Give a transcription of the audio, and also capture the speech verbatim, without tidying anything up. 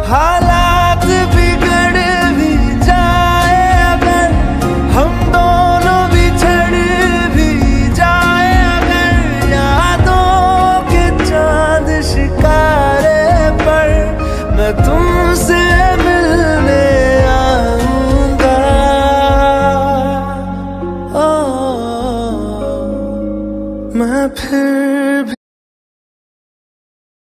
हालात बिगड़ भी जाए अगर, हम दोनों बिछड़ भी जाए अगर, यादों के चांद शिकारे पर मैं तुमसे मिलने आऊंगा। ओ, मैं फिर